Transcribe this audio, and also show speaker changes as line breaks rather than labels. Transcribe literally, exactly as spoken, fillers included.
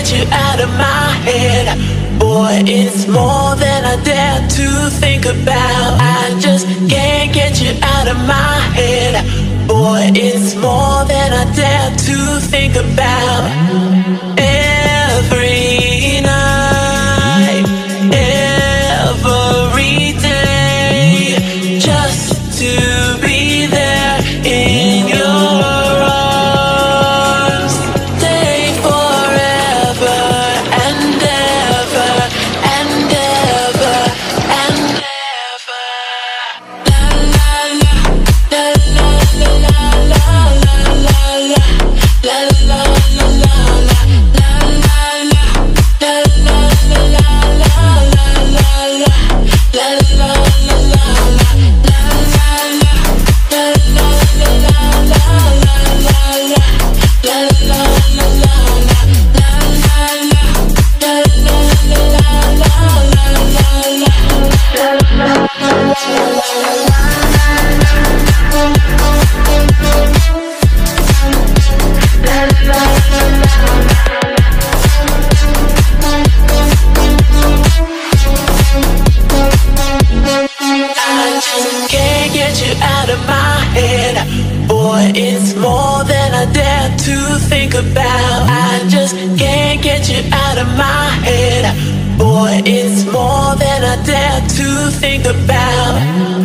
get you out of my head. Boy, it's more than I dare to think about. I just can't get you out of my head. Boy, it's more than I dare to think about. Every night, every day, just to be there in your arms. Stay forever and ever and ever and ever. La la la, la la la la la la la, la la la la la, la la la, la la la la la la la, la la la la la, la la la, la la la la la la la, la la la la la, la la la, la la la la la la. I just can't get you out of my head. Boy, it's more than I dare to think about. I just can't get you out of my head. Boy, it's more than I dare to think about.